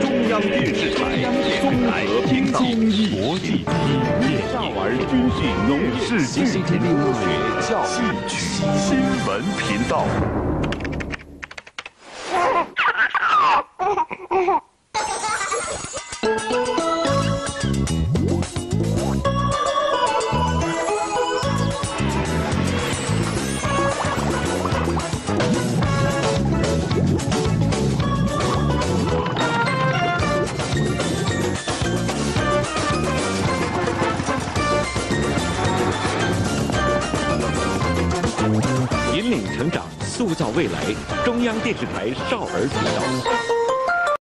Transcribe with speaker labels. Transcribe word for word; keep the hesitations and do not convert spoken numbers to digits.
Speaker 1: 中央电视台综合频道，国际少儿军训农事纪科学教育区新闻频道。引领成长，塑造未来。中央电视台少儿频道。